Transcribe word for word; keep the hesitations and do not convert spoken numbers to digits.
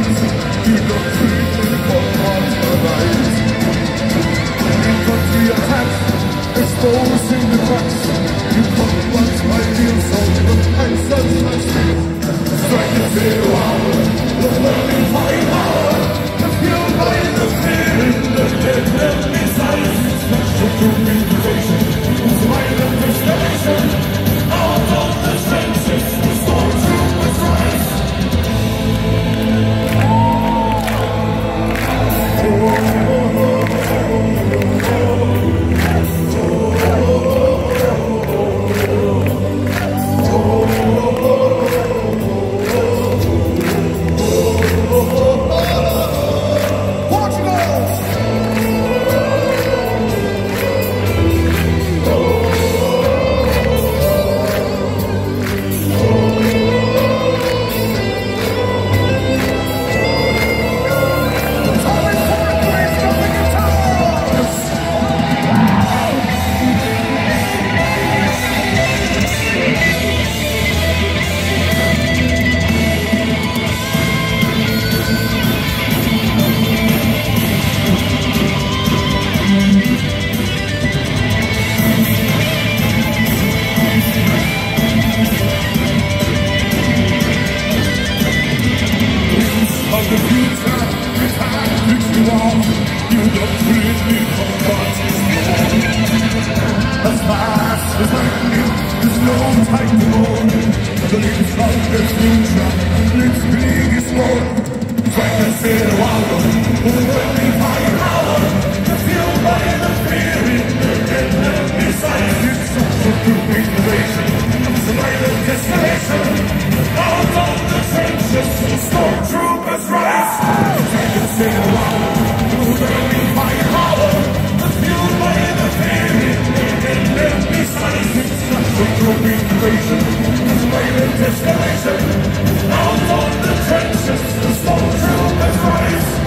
rise. You don't treat for rise. Infantry attacks, exposing the cracks. You combat ideals on the pencils and steel. Strike the zero hour, the burning fire power. The fuel by the fear in the dead enemy's eyes. Special troop invasion, violent escalation. Out of the trenches, the stormtroopers rise. Escalation, out of the trenches, the stormtroopers rise.